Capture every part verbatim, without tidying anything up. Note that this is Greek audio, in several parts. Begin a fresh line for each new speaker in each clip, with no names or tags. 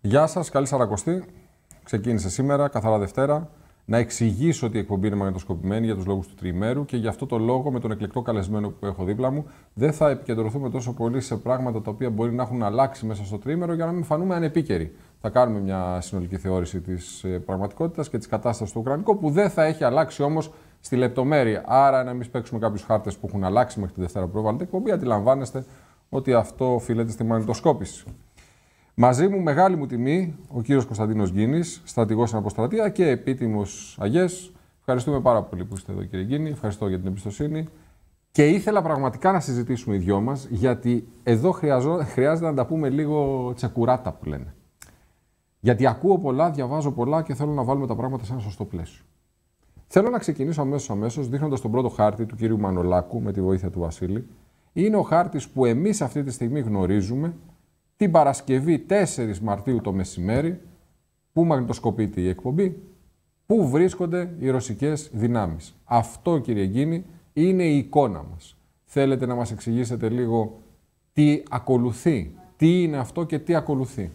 Γεια σας, καλή Σαρακοστή. Ξεκίνησε σήμερα, καθαρά Δευτέρα. Να εξηγήσω ότι η εκπομπή είναι μαγνητοσκοπημένη για τους λόγους του τριημέρου και γι' αυτό το λόγο, με τον εκλεκτό καλεσμένο που έχω δίπλα μου, δεν θα επικεντρωθούμε τόσο πολύ σε πράγματα τα οποία μπορεί να έχουν αλλάξει μέσα στο τριήμερο για να μην φανούμε ανεπίκαιροι. Θα κάνουμε μια συνολική θεώρηση της πραγματικότητας και της κατάστασης του Ουκρανικού, που δεν θα έχει αλλάξει όμως στη λεπτομέρεια. Άρα, να μην παίξουμε κάποιους χάρτες που έχουν αλλάξει μέχρι τη Δευτέρα που προβάλλεται εκπομπή, αντιλαμβάνεστε ότι αυτό οφείλεται στη μαγνητοσκόπηση. Μαζί μου, μεγάλη μου τιμή, ο κύριος Κωνσταντίνος Γκίνης, στρατηγός στην Αποστρατεία και επίτιμος αγές. Ευχαριστούμε πάρα πολύ που είστε εδώ, κύριε Γκίνη. Ευχαριστώ για την εμπιστοσύνη. Και ήθελα πραγματικά να συζητήσουμε οι δυο μας, γιατί εδώ χρειαζό, χρειάζεται να τα πούμε λίγο τσεκουράτα που λένε. Γιατί ακούω πολλά, διαβάζω πολλά και θέλω να βάλουμε τα πράγματα σε ένα σωστό πλαίσιο. Θέλω να ξεκινήσω αμέσως αμέσως δείχνοντας τον πρώτο χάρτη του κύριου Μανολάκου με τη βοήθεια του Βασίλη. Είναι ο χάρτης που εμείς αυτή τη στιγμή γνωρίζουμε την Παρασκευή τέσσερις Μαρτίου το μεσημέρι, που μαγνητοσκοπείται η εκπομπή, πού βρίσκονται οι ρωσικές δυνάμεις. Αυτό, κύριε Γκίνη, είναι η εικόνα μας. Θέλετε να μας εξηγήσετε λίγο τι ακολουθεί, τι είναι αυτό και τι ακολουθεί.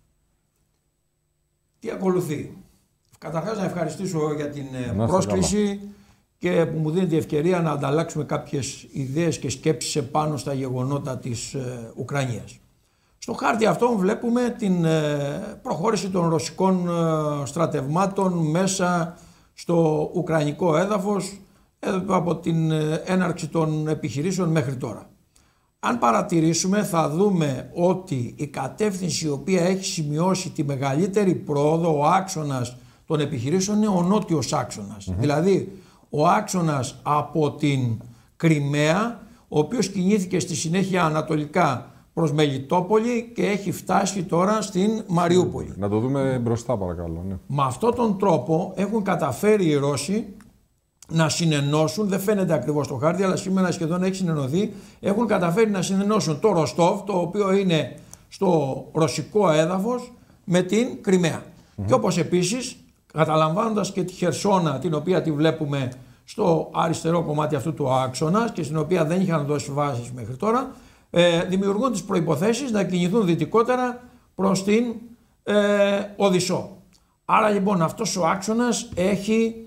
Τι ακολουθεί. Καταρχάς να ευχαριστήσω για την να πρόσκληση καλά. Και που μου δίνει τη ευκαιρία να ανταλλάξουμε κάποιες ιδέες και σκέψεις επάνω στα γεγονότα της ε, Ουκρανίας. Στο χάρτη αυτό βλέπουμε την προχώρηση των ρωσικών στρατευμάτων μέσα στο ουκρανικό έδαφος από την έναρξη των επιχειρήσεων μέχρι τώρα. Αν παρατηρήσουμε θα δούμε ότι η κατεύθυνση η οποία έχει σημειώσει τη μεγαλύτερη πρόοδο, ο άξονας των επιχειρήσεων, είναι ο νότιος άξονας. Mm-hmm. Δηλαδή ο άξονας από την Κριμαία, ο οποίος κινήθηκε στη συνέχεια ανατολικά προς Μελιτόπολη και έχει φτάσει τώρα στην Μαριούπολη.
Να το δούμε μπροστά παρακαλώ. Ναι.
Με αυτόν τον τρόπο έχουν καταφέρει οι Ρώσοι να συνενώσουν, δεν φαίνεται ακριβώς στο χάρτη, αλλά σήμερα σχεδόν έχει συνενωθεί, έχουν καταφέρει να συνενώσουν το Ροστόβ, το οποίο είναι στο ρωσικό έδαφος, με την Κριμαία. Mm-hmm. Και όπως επίσης, καταλαμβάνοντας και τη Χερσόνα, την οποία τη βλέπουμε στο αριστερό κομμάτι αυτού του άξονα και στην οποία δεν είχαν δώσει βάσεις μέχρι τώρα, Ε, δημιουργούν τις προϋποθέσεις να κινηθούν δυτικότερα προς την ε, Οδυσσό. Άρα λοιπόν αυτός ο άξονας έχει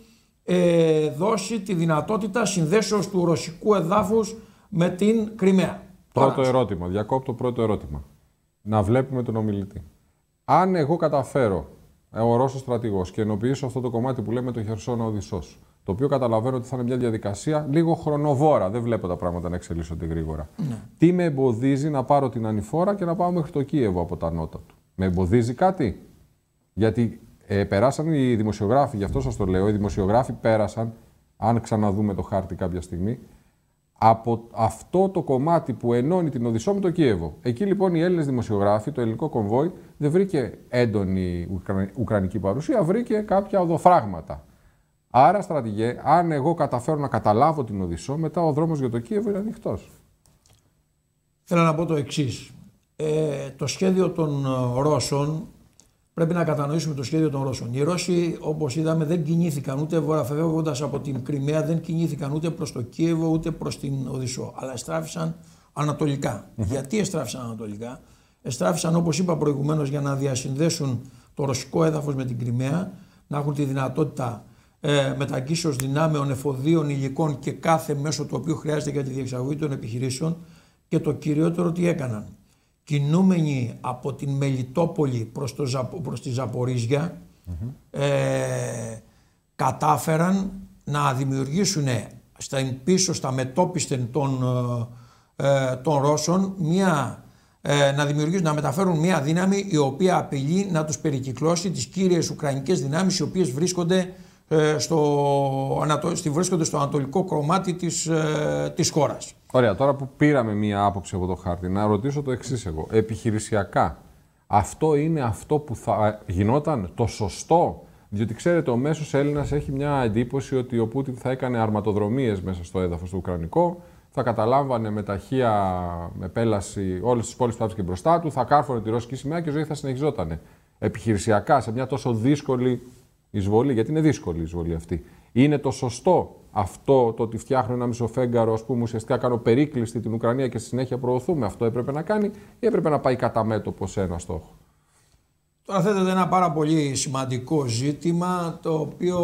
ε, δώσει τη δυνατότητα συνδέσεως του ρωσικού εδάφους με την Κριμαία.
Πρώτο
Τώρα,
ερώτημα, διακόπτω πρώτο ερώτημα. Να βλέπουμε τον ομιλητή. Αν εγώ καταφέρω, ο Ρώσος στρατηγός, και ενοποιήσω αυτό το κομμάτι που λέμε το Χερσόνα Οδυσσός, το οποίο καταλαβαίνω ότι θα είναι μια διαδικασία λίγο χρονοβόρα. Δεν βλέπω τα πράγματα να εξελίσσονται γρήγορα. Ναι. Τι με εμποδίζει να πάρω την ανηφόρα και να πάω μέχρι το Κίεβο από τα νότα του? Με εμποδίζει κάτι? Γιατί ε, περάσαν οι δημοσιογράφοι, γι' αυτό σας το λέω, οι δημοσιογράφοι πέρασαν, αν ξαναδούμε το χάρτη κάποια στιγμή, από αυτό το κομμάτι που ενώνει την Οδυσσό με το Κίεβο. Εκεί λοιπόν οι Έλληνες δημοσιογράφοι, το ελληνικό κομβόι, δεν βρήκε έντονη ουκρα... ουκρανική παρουσία, βρήκε κάποια οδοφράγματα. Άρα, στρατηγέ, αν εγώ καταφέρω να καταλάβω την Οδυσσό, μετά ο δρόμος για το Κίεβο είναι ανοιχτός.
Θέλω να πω το εξής. Ε, το σχέδιο των Ρώσων, πρέπει να κατανοήσουμε το σχέδιο των Ρώσων. Οι Ρώσοι, όπως είδαμε, δεν κινήθηκαν ούτε βορειοφεύγοντας από την Κριμαία, δεν κινήθηκαν ούτε προς το Κίεβο ούτε προς την Οδυσσό, αλλά εστράφησαν ανατολικά. Mm-hmm. Γιατί εστράφησαν ανατολικά? Εστράφησαν, όπως είπα προηγουμένως, για να διασυνδέσουν το ρωσικό έδαφος με την Κριμαία, να έχουν τη δυνατότητα Ε, μεταγγίσεως δυνάμεων, εφοδίων, υλικών και κάθε μέσο το οποίο χρειάζεται για τη διεξαγωγή των επιχειρήσεων. Και το κυριότερο τι έκαναν? Κινούμενοι από την Μελιτόπολη προς, το, προς τη Ζαπορίζια, mm-hmm. ε, κατάφεραν να δημιουργήσουν στα πίσω, στα μετόπιστεν των, ε, των Ρώσων, μια, ε, να δημιουργήσουν, να μεταφέρουν μια δύναμη η οποία απειλεί να τους περικυκλώσει τις κύριες ουκρανικές δυνάμεις, οι οποίες βρίσκονται Στο, βρίσκονται στο ανατολικό κομμάτι της, ε, της χώρας.
Ωραία, τώρα που πήραμε μία άποψη από το χάρτη, να ρωτήσω το εξής εγώ. Επιχειρησιακά, αυτό είναι αυτό που θα γινόταν το σωστό? Διότι ξέρετε, ο μέσος Έλληνας έχει μια εντύπωση ότι ο Πούτιν θα έκανε αρματοδρομίες μέσα στο έδαφος του Ουκρανικό, θα καταλάμβανε με ταχεία, με πέλαση όλες τις πόλεις που θα και μπροστά του, θα κάρφωνε τη ρώσικη σημαία και η ζωή θα συνεχιζόταν. Επιχειρησιακά, σε μια τόσο δύσκολη εισβολή, γιατί είναι δύσκολη η εισβολή αυτή. Είναι το σωστό αυτό το ότι φτιάχνω ένα μισοφέγγαρο, ας πούμε, ουσιαστικά κάνω περίκλειστη την Ουκρανία και στη συνέχεια προωθούμε? Αυτό έπρεπε να κάνει ή έπρεπε να πάει κατά μέτωπο σε ένα στόχο?
Τώρα θέτεται ένα πάρα πολύ σημαντικό ζήτημα, το οποίο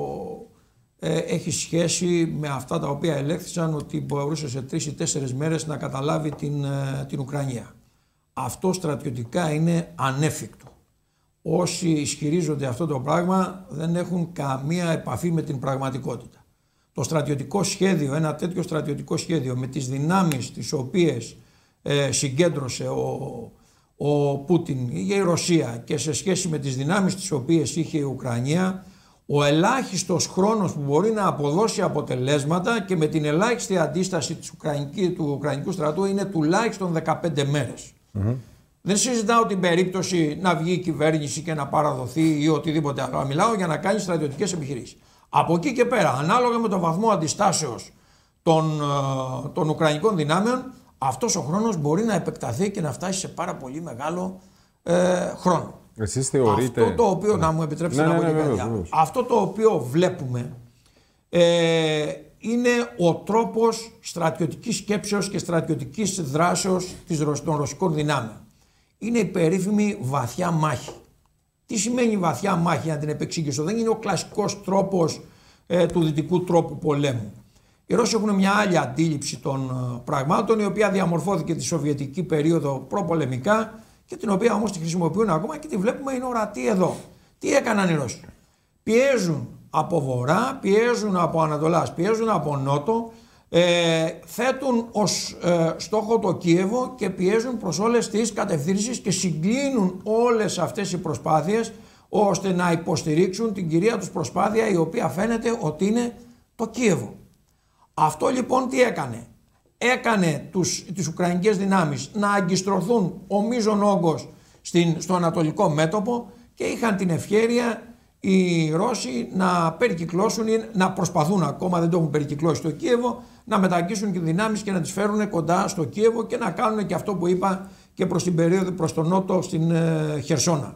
ε, έχει σχέση με αυτά τα οποία ελέγχθησαν ότι μπορούσε σε τρεις ή τέσσερις μέρες να καταλάβει την, ε, την Ουκρανία. Αυτό στρατιωτικά είναι ανέφικτο. Όσοι ισχυρίζονται αυτό το πράγμα δεν έχουν καμία επαφή με την πραγματικότητα. Το στρατιωτικό σχέδιο, ένα τέτοιο στρατιωτικό σχέδιο με τις δυνάμεις τις οποίες ε, συγκέντρωσε ο, ο Πούτιν ή η Ρωσία και σε σχέση με τις δυνάμεις τις οποίες είχε η Ουκρανία, ο ελάχιστος χρόνος που μπορεί να αποδώσει αποτελέσματα και με την ελάχιστη αντίσταση της Ουκρανική, του Ουκρανικού στρατού είναι τουλάχιστον δεκαπέντε μέρες. Mm-hmm. Δεν συζητάω την περίπτωση να βγει η κυβέρνηση και να παραδοθεί ή οτιδήποτε άλλο. Μιλάω για να κάνει στρατιωτικές επιχειρήσεις. Από εκεί και πέρα, ανάλογα με τον βαθμό αντιστάσεως των, των Ουκρανικών δυνάμεων, αυτός ο χρόνος μπορεί να επεκταθεί και να φτάσει σε πάρα πολύ μεγάλο ε, χρόνο.
Εσείς θεωρείτε...
Αυτό το οποίο, ναι. να μου επιτρέψετε ναι, να πω ναι, ναι, ναι, ναι, αυτό το οποίο βλέπουμε ε, είναι ο τρόπος στρατιωτικής σκέψεως και στρατιωτικής δράσεως των ρωσικών δυνάμεων. Είναι η περίφημη βαθιά μάχη. Τι σημαίνει βαθιά μάχη, να την επεξήγησω? Δεν είναι ο κλασικός τρόπος ε, του δυτικού τρόπου πολέμου. Οι Ρώσοι έχουν μια άλλη αντίληψη των ε, πραγμάτων, η οποία διαμορφώθηκε τη σοβιετική περίοδο προπολεμικά και την οποία όμως τη χρησιμοποιούν ακόμα και τη βλέπουμε είναι ορατή εδώ. Τι έκαναν οι Ρώσοι? Πιέζουν από βορρά, πιέζουν από ανατολάς, πιέζουν από νότο, ε, θέτουν ως ε, στόχο το Κίεβο και πιέζουν προς όλες τις κατευθύνσεις και συγκλίνουν όλες αυτές οι προσπάθειες ώστε να υποστηρίξουν την κυρία τους προσπάθεια, η οποία φαίνεται ότι είναι το Κίεβο. Αυτό λοιπόν τι έκανε? Έκανε τους, τις Ουκρανικές δυνάμεις να αγκιστρωθούν ο μείζων όγκος στην, στο ανατολικό μέτωπο και είχαν την ευχέρεια οι Ρώσοι να περικυκλώσουν ή να προσπαθούν, ακόμα δεν το έχουν περικυκλώσει στο Κίεβο, να μεταγγίσουν και δυνάμεις και να τις φέρουν κοντά στο Κίεβο και να κάνουν και αυτό που είπα και προς την περίοδο προς τον νότο στην ε, Χερσόνα.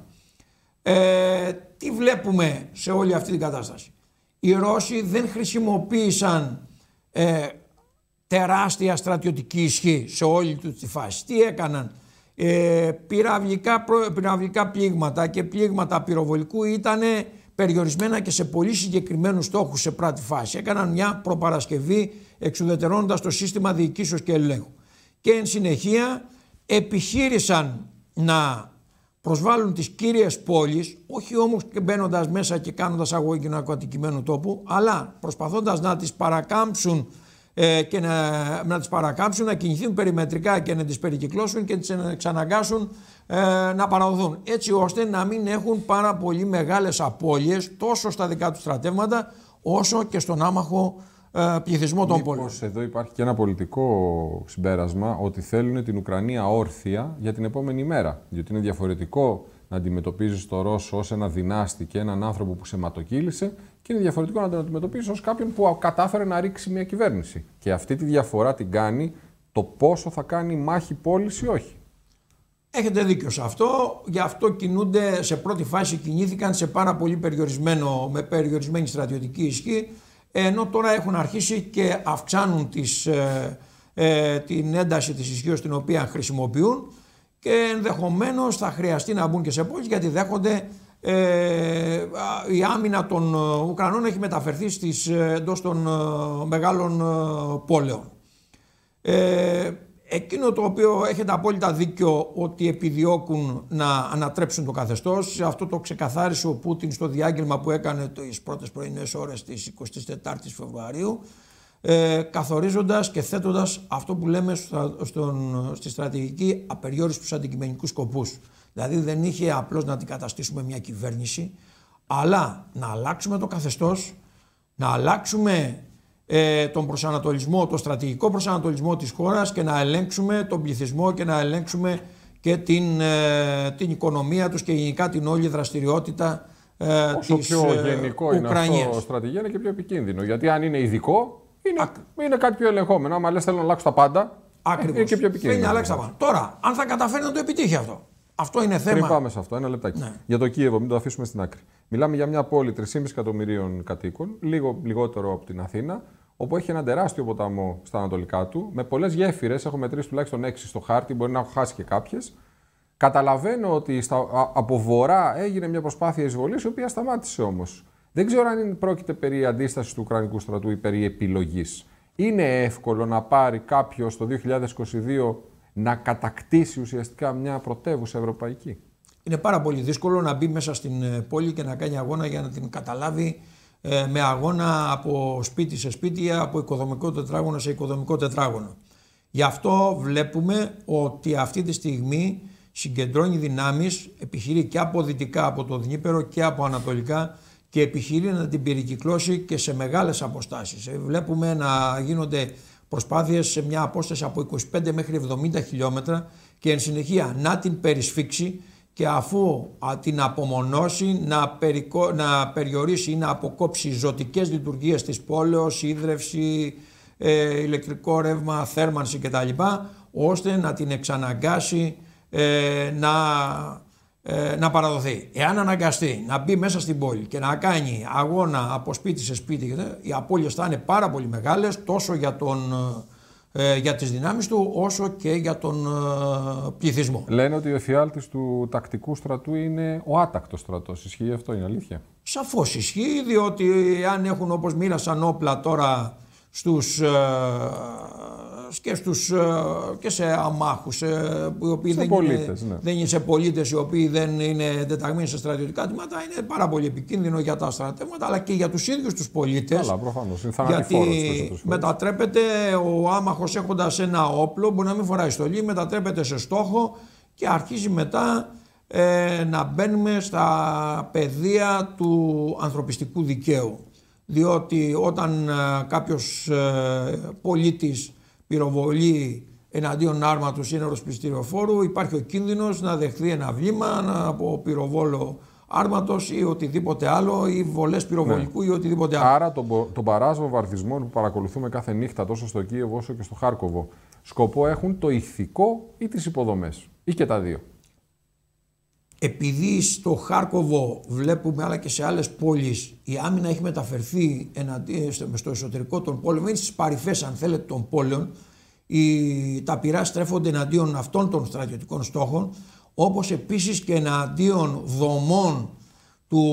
Ε, τι βλέπουμε σε όλη αυτή την κατάσταση? Οι Ρώσοι δεν χρησιμοποίησαν ε, τεράστια στρατιωτική ισχύ σε όλη του τη φάση. Τι έκαναν? Ε, πυραυλικά, πυραυλικά πλήγματα και πλήγματα πυροβολικού ήταν περιορισμένα και σε πολύ συγκεκριμένους στόχους σε πρώτη φάση. Έκαναν μια προπαρασκευή εξουδετερώνοντας το σύστημα διοικήσεως και ελέγχου. Και εν συνεχεία επιχείρησαν να προσβάλλουν τις κύριες πόλεις, όχι όμως και μπαίνοντας μέσα και κάνοντας αγωγή ναρκωτικημένου τόπου, αλλά προσπαθώντας να τις παρακάμψουν ε, και να, να τις παρακάμψουν, να κινηθούν περιμετρικά και να τις περικυκλώσουν και τις εξαναγκάσουν ε, να παραδοθούν. Έτσι ώστε να μην έχουν πάρα πολύ μεγάλες απώλειες τόσο στα δικά τους στρατεύματα όσο και στον άμαχο ε, πληθυσμό των πόλεων.
Εδώ υπάρχει και ένα πολιτικό συμπέρασμα ότι θέλουν την Ουκρανία όρθια για την επόμενη μέρα. Διότι είναι διαφορετικό να αντιμετωπίζεις το Ρώσο ως ένα δυνάστη και έναν άνθρωπο που σε ματοκύλησε, και είναι διαφορετικό να τον αντιμετωπίζεις ως κάποιον που κατάφερε να ρίξει μια κυβέρνηση. Και αυτή τη διαφορά την κάνει το πόσο θα κάνει μάχη πόλης ή όχι.
Έχετε δίκιο σε αυτό. Γι' αυτό κινούνται, σε πρώτη φάση κινήθηκαν σε πάρα πολύ περιορισμένο, με περιορισμένη στρατιωτική ισχύ, ενώ τώρα έχουν αρχίσει και αυξάνουν τις, ε, ε, την ένταση της ισχύως την οποία χρησιμοποιούν και ενδεχομένως θα χρειαστεί να μπουν και σε πόλεις, γιατί δέχονται ε, η άμυνα των Ουκρανών έχει μεταφερθεί στις, εντός των ε, μεγάλων ε, πόλεων. Ε, Εκείνο το οποίο έχετε απόλυτα δίκιο ότι επιδιώκουν να ανατρέψουν το καθεστώς, αυτό το ξεκαθάρισε ο Πούτιν στο διάγγελμα που έκανε τις πρώτες πρωινές ώρες της εικοστής τετάρτης Φεβρουαρίου, ε, καθορίζοντας και θέτοντας αυτό που λέμε στον, στη στρατηγική απεριόριστη στους αντικειμενικούς σκοπούς. Δηλαδή δεν είχε απλώς να αντικαταστήσουμε μια κυβέρνηση, αλλά να αλλάξουμε το καθεστώς, να αλλάξουμε Ε, τον προσανατολισμό, το στρατηγικό προσανατολισμό της χώρας και να ελέγξουμε τον πληθυσμό και να ελέγξουμε και την, ε, την οικονομία τους και γενικά την όλη δραστηριότητα ε,
Όσο
της
πιο γενικό
ε,
είναι αυτό στρατηγία, είναι και πιο επικίνδυνο. Γιατί αν είναι ειδικό, είναι,
Ακ...
είναι κάτι πιο ελεγχόμενο. Άμα λες θέλω να αλλάξω τα πάντα,
Ακριβώς.
είναι και πιο επικίνδυνο.
Θέλει να αλλάξει τα πάντα. Τώρα, αν θα καταφέρει να το επιτύχει αυτό. Αυτό είναι θέμα.
Πριν πάμε σε αυτό, ένα λεπτάκι. Ναι. Για το Κίεβο, μην το αφήσουμε στην άκρη. Μιλάμε για μια πόλη τρία κόμμα πέντε εκατομμυρίων κατοίκων, λίγο λιγότερο από την Αθήνα, όπου έχει ένα τεράστιο ποταμό στα ανατολικά του, με πολλές γέφυρες. Έχω μετρήσει τουλάχιστον έξι στο χάρτη, μπορεί να έχω χάσει και κάποιες. Καταλαβαίνω ότι στα, α, από βορρά έγινε μια προσπάθεια εισβολής, η οποία σταμάτησε όμως. Δεν ξέρω αν είναι, πρόκειται περί αντίστασης του Ουκρανικού στρατού ή περί επιλογής. Είναι εύκολο να πάρει κάποιος το δύο χιλιάδες είκοσι δύο να κατακτήσει ουσιαστικά μια πρωτεύουσα ευρωπαϊκή?
Είναι πάρα πολύ δύσκολο να μπει μέσα στην πόλη και να κάνει αγώνα για να την καταλάβει ε, με αγώνα από σπίτι σε σπίτι, από οικοδομικό τετράγωνο σε οικοδομικό τετράγωνο. Γι' αυτό βλέπουμε ότι αυτή τη στιγμή συγκεντρώνει δυνάμεις, επιχειρεί και από δυτικά από το Δνήπερο και από ανατολικά και επιχειρεί να την περικυκλώσει και σε μεγάλες αποστάσεις. Βλέπουμε να γίνονται προσπάθειες σε μια απόσταση από είκοσι πέντε μέχρι εβδομήντα χιλιόμετρα και εν συνεχεία να την περισφίξει και αφού την απομονώσει να, περικο... να περιορίσει ή να αποκόψει ζωτικές λειτουργίες της πόλεως, ίδρυυση, ε, ηλεκτρικό ρεύμα, θέρμανση κτλ. Ώστε να την εξαναγκάσει ε, να, ε, να παραδοθεί. Εάν αναγκαστεί να μπει μέσα στην πόλη και να κάνει αγώνα από σπίτι σε σπίτι, οι απώλειες θα είναι πάρα πολύ μεγάλες τόσο για τον... Ε, για τις δυνάμεις του όσο και για τον ε, πληθυσμό.
Λένε ότι ο εφιάλτης του τακτικού στρατού είναι ο άτακτος στρατός. Ισχύει αυτό, είναι αλήθεια?
Σαφώς ισχύει, διότι αν έχουν όπως μοίρασαν όπλα τώρα στους, ε, και, στους, ε, και σε αμάχους, ε, οι οποίοι δεν,
πολίτες,
είναι,
ναι.
δεν είναι σε πολίτες οι οποίοι δεν είναι τεταγμένοι σε στρατιωτικά τμήματα, είναι πάρα πολύ επικίνδυνο για τα στρατεύματα αλλά και για τους ίδιους τους πολίτες.
Καλά, προφανώς. Είναι
γιατί μετατρέπεται ο άμαχος έχοντας ένα όπλο, μπορεί να μην φοράει στολή, μετατρέπεται σε στόχο και αρχίζει μετά ε, να μπαίνουμε στα πεδία του ανθρωπιστικού δικαίου. Διότι όταν ε, κάποιος ε, πολίτης πυροβολεί εναντίον άρματος ή νεροσπιστηριοφόρου, υπάρχει ο κίνδυνος να δεχθεί ένα βλήμα από πυροβόλο άρματος ή οτιδήποτε άλλο, ή βολές πυροβολικού ναι. ή οτιδήποτε άλλο.
Άρα τον, τον παράσβο βομβαρδισμών που παρακολουθούμε κάθε νύχτα τόσο στο Κίεβο όσο και στο Χάρκοβο, σκοπό έχουν το ηθικό ή τις υποδομές, ή και τα δύο?
Επειδή στο Χάρκοβο βλέπουμε, αλλά και σε άλλες πόλεις, η άμυνα έχει μεταφερθεί στο εσωτερικό των πόλεων, είναι στις παρυφές αν θέλετε των πόλεων, οι, τα πυρά στρέφονται εναντίον αυτών των στρατιωτικών στόχων, όπως επίσης και εναντίον δομών, του,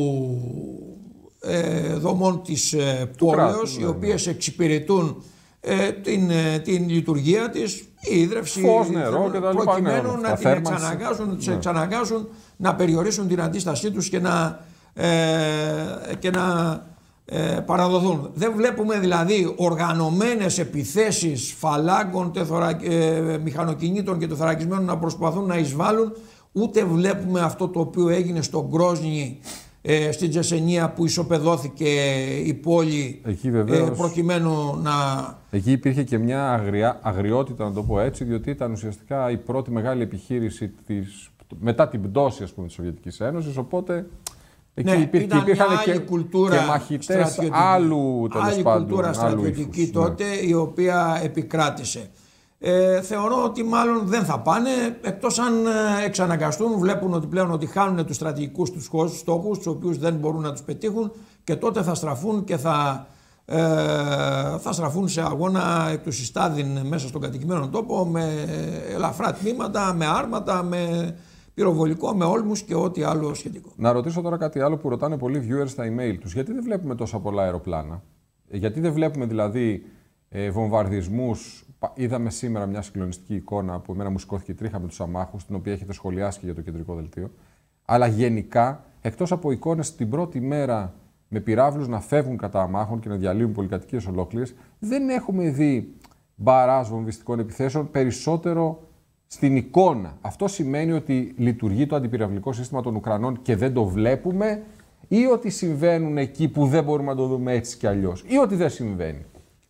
ε, δομών της ε, πόλεως, οι οποίες ναι. εξυπηρετούν ε, την, ε, την λειτουργία της, η ίδρυυση,
φως, νερό και τα λοιπά,
προκειμένου
ναι,
να την εξαναγκάσουν, ναι. τις εξαναγκάσουν να περιορίσουν την αντίστασή τους και να, ε, και να ε, παραδοθούν. Δεν βλέπουμε δηλαδή οργανωμένες επιθέσεις φαλάγκων, τεθωρα, ε, μηχανοκινήτων και τεθωρακισμένων να προσπαθούν να εισβάλλουν, ούτε βλέπουμε αυτό το οποίο έγινε στο Γκρόσνι, ε, στην Τσεσενία, που ισοπεδώθηκε η πόλη εκεί, βεβαίως, ε, προκειμένου να...
Εκεί υπήρχε και μια αγριά, αγριότητα, να το πω έτσι, διότι ήταν ουσιαστικά η πρώτη μεγάλη επιχείρηση της, μετά την πτώση, ας πούμε, της Σοβιετικής Ένωσης, οπότε εκεί
ναι,
υπήρχε,
ήταν
υπήρχαν
μια άλλη
και,
κουλτούρα
και μαχητές άλλου, τέλος
άλλη
πάντων,
κουλτούρα στρατιωτική ύφους, τότε, ναι. η οποία επικράτησε. Ε, θεωρώ ότι μάλλον δεν θα πάνε, εκτός αν ε, εξαναγκαστούν, βλέπουν ότι πλέον ότι χάνουν τους στρατηγικούς τους στόχους, τους οποίους δεν μπορούν να τους πετύχουν, και τότε θα στραφούν και θα, ε, θα στραφούν σε αγώνα εκ του συστάδιν μέσα στον κατοικημένο τόπο, με ελαφρά τμήματα, με άρματα, με πυροβολικό, με όλμους και ό,τι άλλο σχετικό.
Να ρωτήσω τώρα κάτι άλλο που ρωτάνε πολλοί viewers στα email τους. Γιατί δεν βλέπουμε τόσα πολλά αεροπλάνα? Γιατί δεν βλέπουμε δηλαδή ε, βομβαρδισμούς? Είδαμε σήμερα μια συγκλονιστική εικόνα που εμένα μου σηκώθηκε η τρίχα με τους αμάχους, την οποία έχετε σχολιάσει και για το κεντρικό δελτίο. Αλλά γενικά, εκτός από εικόνες την πρώτη μέρα με πυράβλους να φεύγουν κατά αμάχων και να διαλύουν πολυκατοικίες ολόκληρες, δεν έχουμε δει μπαράζ βομβιστικών επιθέσεων, περισσότερο στην εικόνα. Αυτό σημαίνει ότι λειτουργεί το αντιπυραυλικό σύστημα των Ουκρανών και δεν το βλέπουμε, ή ότι συμβαίνουν εκεί που δεν μπορούμε να το δούμε έτσι κι αλλιώς, ή ότι δεν συμβαίνει?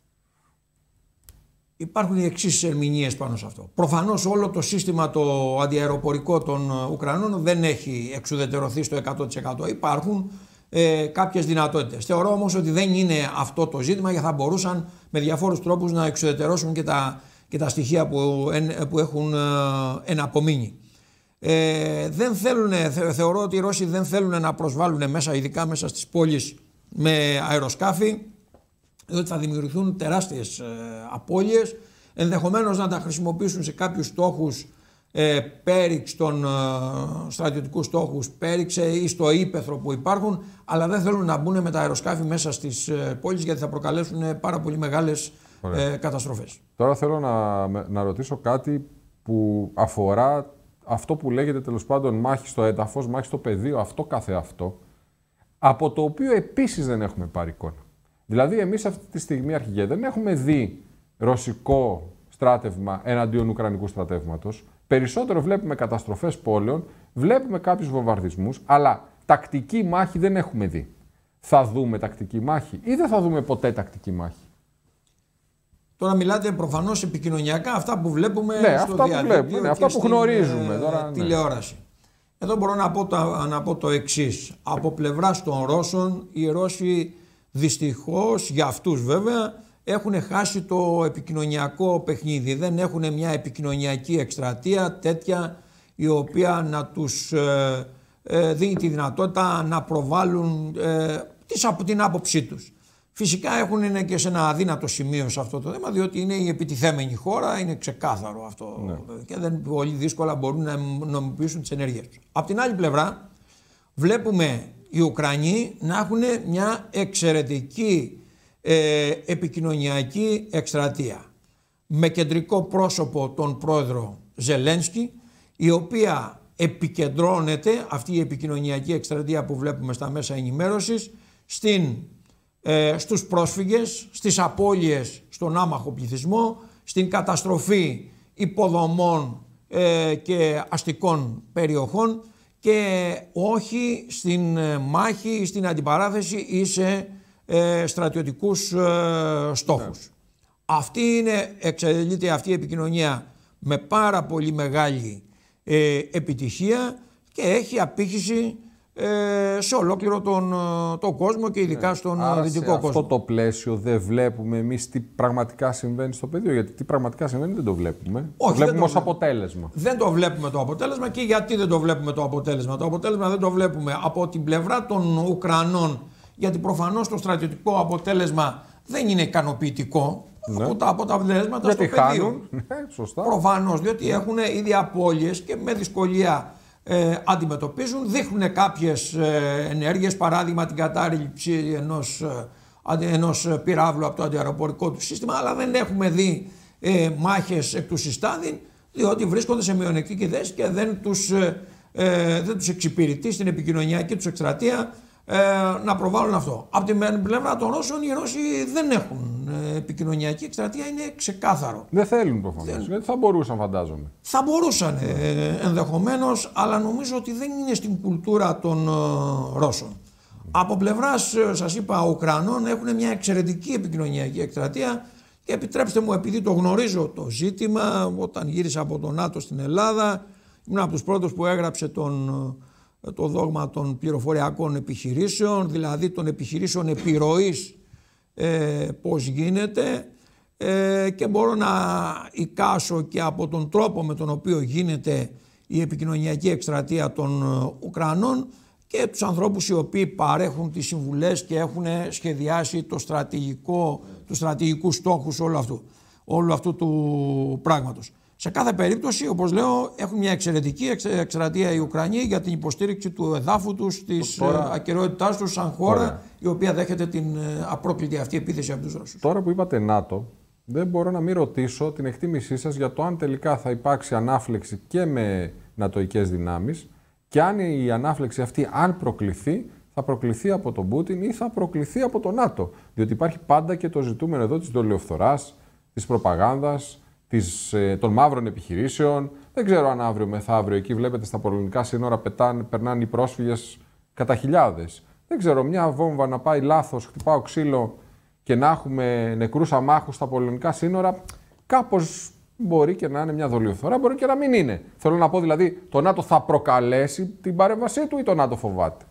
Υπάρχουν οι εξής ερμηνείες πάνω σε αυτό. Προφανώς όλο το σύστημα το αντιαεροπορικό των Ουκρανών δεν έχει εξουδετερωθεί στο εκατό τοις εκατό. Υπάρχουν ε, κάποιες δυνατότητες. Θεωρώ όμως ότι δεν είναι αυτό το ζήτημα, γιατί θα μπορούσαν με διαφόρους τρόπους να εξουδετερώσουν και τα, και τα στοιχεία που, που έχουν ε, εναπομείνει. Ε, δεν θέλουν, θε, θεωρώ ότι οι Ρώσοι δεν θέλουν να προσβάλλουν μέσα, ειδικά μέσα στις πόλεις, με αεροσκάφη, διότι θα δημιουργηθούν τεράστιες ε, απώλειες, ενδεχομένως να τα χρησιμοποιήσουν σε κάποιους στόχους ε, πέριξ των ε, στρατιωτικούς στόχους, πέριξε ή στο ύπαιθρο που υπάρχουν, αλλά δεν θέλουν να μπουν με τα αεροσκάφη μέσα στις ε, πόλεις γιατί θα προκαλέσουν πάρα πολύ μεγάλες ε, καταστροφές.
Τώρα θέλω να, να ρωτήσω κάτι που αφορά αυτό που λέγεται τέλος πάντων μάχη στο έδαφος, μάχη στο πεδίο, αυτό καθεαυτό, από το οποίο επίσης δεν έχουμε πάρει εικόνα. Δηλαδή, εμείς αυτή τη στιγμή, αρχηγέ, δεν έχουμε δει ρωσικό στράτευμα εναντίον ουκρανικού στρατεύματος. Περισσότερο βλέπουμε καταστροφές πόλεων, βλέπουμε κάποιους βομβαρδισμούς, αλλά τακτική μάχη δεν έχουμε δει. Θα δούμε τακτική μάχη ή δεν θα δούμε ποτέ τακτική μάχη?
Τώρα μιλάτε προφανώς επικοινωνιακά, αυτά που βλέπουμε
ναι,
στο
αυτά
διαδίκτυο
που βλέπουμε, ναι, αυτά που
στην,
γνωρίζουμε.
Ε,
τώρα, ναι.
τηλεόραση. Εδώ μπορώ να πω, τα, να πω το εξής. Από πλευράς των Ρώσων, οι Ρώσοι δυστυχώς, για αυτούς βέβαια, έχουν χάσει το επικοινωνιακό παιχνίδι. Δεν έχουν μια επικοινωνιακή εκστρατεία τέτοια η οποία να τους ε, ε, δίνει τη δυνατότητα να προβάλλουν ε, τις, από την άποψή τους. Φυσικά έχουν είναι και σε ένα αδύνατο σημείο σε αυτό το θέμα, διότι είναι η επιτιθέμενη χώρα, είναι ξεκάθαρο αυτό ναι. και δεν πολύ δύσκολα μπορούν να νομιμοποιήσουν τις ενέργειες τους. Απ' την άλλη πλευρά βλέπουμε οι Ουκρανοί να έχουν μια εξαιρετική ε, επικοινωνιακή εκστρατεία με κεντρικό πρόσωπο τον πρόεδρο Ζελένσκι, η οποία επικεντρώνεται αυτή η επικοινωνιακή εκστρατεία που βλέπουμε στα μέσα ενημέρωσης στην Ε, στους πρόσφυγες, στις απώλειες στον άμαχο πληθυσμό, στην καταστροφή υποδομών ε, και αστικών περιοχών και όχι στην ε, μάχη, στην αντιπαράθεση ή σε ε, στρατιωτικούς ε, στόχους. Yeah. Αυτή είναι, εξελίσσεται αυτή η επικοινωνία με πάρα πολύ μεγάλη ε, επιτυχία και έχει απήχηση σε ολόκληρο τον, τον κόσμο και ειδικά στον
Άρα
δυτικό
σε
κόσμο.
Σε αυτό το πλαίσιο δεν βλέπουμε εμείς τι πραγματικά συμβαίνει στο πεδίο, γιατί τι πραγματικά συμβαίνει δεν το βλέπουμε.
Όχι,
το βλέπουμε
το
ως αποτέλεσμα.
Δεν το βλέπουμε το αποτέλεσμα και γιατί δεν το βλέπουμε το αποτέλεσμα. Το αποτέλεσμα δεν το βλέπουμε από την πλευρά των Ουκρανών, γιατί προφανώς το στρατιωτικό αποτέλεσμα δεν είναι ικανοποιητικό. Ναι. Από τα αποτελέσματα
γιατί
στο πεδίο.
Χάνουν. Ναι, σωστά.
Προφανώς, διότι ναι. έχουν ήδη απώλειες και με δυσκολία Ε, αντιμετωπίζουν, δείχνουν κάποιες ε, ενέργειες, παράδειγμα την κατάρριψη ενός, ε, ενός πυράβλου από το αντιαεροπορικό του σύστημα, αλλά δεν έχουμε δει ε, μάχες εκ του συστάδιν, διότι βρίσκονται σε μειονεκτική θέση και δεν τους, ε, ε, δεν τους εξυπηρετεί στην επικοινωνιακή τους εκστρατεία ε, να προβάλλουν αυτό. Από την πλευρά των Ρώσων, οι Ρώσοι δεν έχουν ε, επικοινωνιακή εκστρατεία, είναι ξεκάθαρο.
Δεν θέλουν προφανώς, δεν... γιατί θα μπορούσαν φαντάζομαι.
Θα μπορούσαν ε, ενδεχομένως, αλλά νομίζω ότι δεν είναι στην κουλτούρα των ε, Ρώσων. Mm. Από πλευράς, ε, σας είπα, Ουκρανών έχουν μια εξαιρετική επικοινωνιακή εκστρατεία και επιτρέψτε μου, επειδή το γνωρίζω το ζήτημα, όταν γύρισα από το ΝΑΤΟ στην Ελλάδα, ήμουν από τους πρώτους που έγραψε τον, το δόγμα των πληροφοριακών επιχειρήσεων, δηλαδή των επιχειρήσεων επιρροής, ε, πώς γίνεται, ε, και μπορώ να εικάσω και από τον τρόπο με τον οποίο γίνεται η επικοινωνιακή εκστρατεία των Ουκρανών και τους ανθρώπους οι οποίοι παρέχουν τις συμβουλές και έχουν σχεδιάσει το στρατηγικό, τους στρατηγικούς στόχους όλου αυτού, όλου αυτού του πράγματος. Σε κάθε περίπτωση, όπως λέω, έχουν μια εξαιρετική εκστρατεία οι Ουκρανοί για την υποστήριξη του εδάφου τους, της τώρα... ακεραιότητάς τους σαν χώρα, Ωραία. η οποία δέχεται την απρόκλητη αυτή επίθεση από τους Ρώσους.
Τώρα που είπατε ΝΑΤΟ, δεν μπορώ να μην ρωτήσω την εκτίμησή σας για το αν τελικά θα υπάρξει ανάφλεξη και με νατοικές δυνάμεις και αν η ανάφλεξη αυτή, αν προκληθεί, θα προκληθεί από τον Πούτιν ή θα προκληθεί από το ΝΑΤΟ. Διότι υπάρχει πάντα και το ζητούμενο εδώ της δολιοφθοράς, της προπαγάνδας, της, των μαύρων επιχειρήσεων. Δεν ξέρω αν αύριο μεθαύριο εκεί βλέπετε στα πολωνικά σύνορα πετάνε, περνάνε οι πρόσφυγες κατά χιλιάδες. Δεν ξέρω, μια βόμβα να πάει λάθος, χτυπάω ξύλο και να έχουμε νεκρούς αμάχους στα πολωνικά σύνορα, κάπως μπορεί και να είναι μια δολιοφθορά, μπορεί και να μην είναι. Θέλω να πω δηλαδή, το ΝΑΤΟ θα προκαλέσει την παρέμβασή του ή το ΝΑΤΟ φοβάται?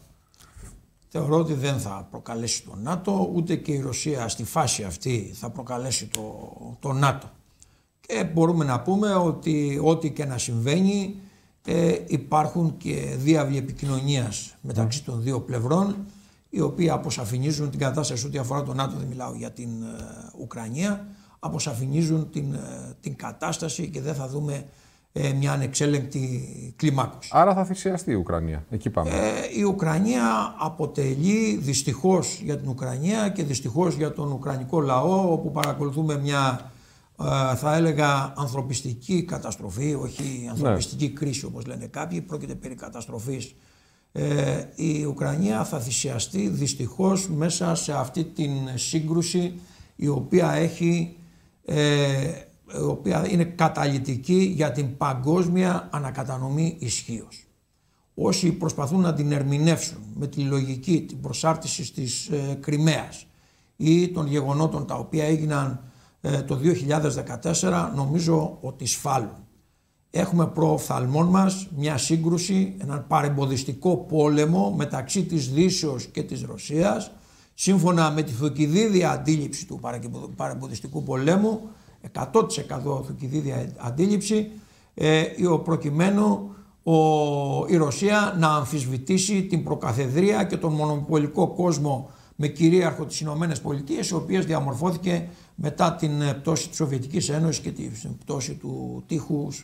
Θεωρώ ότι δεν θα προκαλέσει το ΝΑΤΟ, ούτε και η Ρωσία στη φάση αυτή θα προκαλέσει το, το ΝΑΤΟ. Και μπορούμε να πούμε ότι ό,τι και να συμβαίνει ε, υπάρχουν και διάβλοι επικοινωνίας μεταξύ των δύο πλευρών, οι οποίοι αποσαφηνίζουν την κατάσταση ό,τι αφορά το ΝΑΤΟ, δεν μιλάω για την ε, Ουκρανία, αποσαφηνίζουν την, ε, την κατάσταση και δεν θα δούμε ε, μια ανεξέλεγκτη κλιμάκωση.
Άρα θα θυσιαστεί η Ουκρανία. Εκεί πάμε.
Ε, η Ουκρανία αποτελεί δυστυχώς για την Ουκρανία και δυστυχώς για τον Ουκρανικό λαό, όπου παρακολουθούμε μια ε, θα έλεγα ανθρωπιστική καταστροφή, όχι ανθρωπιστική ναι. κρίση όπως λένε κάποιοι, πρόκειται περί καταστροφής. Ε, η Ουκρανία θα θυσιαστεί δυστυχώς μέσα σε αυτή την σύγκρουση η οποία, έχει, ε, η οποία είναι καταλυτική για την παγκόσμια ανακατανομή ισχύως. Όσοι προσπαθούν να την ερμηνεύσουν με τη λογική την προσάρτησης της ε, Κριμαίας ή των γεγονότων τα οποία έγιναν ε, το δύο χιλιάδες δεκατέσσερα, νομίζω ότι σφάλουν. Έχουμε προοφθαλμών μας μια σύγκρουση, έναν παρεμποδιστικό πόλεμο μεταξύ της Δύσεως και της Ρωσίας, σύμφωνα με τη Θουκυδίδια αντίληψη του παρεμποδιστικού πολέμου, εκατό τοις εκατό Θουκυδίδια αντίληψη, ε, προκειμένου ο, η Ρωσία να αμφισβητήσει την προκαθεδρία και τον μονοπολικό κόσμο με κυρίαρχο τις Ηνωμένες Πολιτείες, οι οποίες διαμορφώθηκε μετά την πτώση της Σοβιετικής Ένωσης και την πτώση του τείχους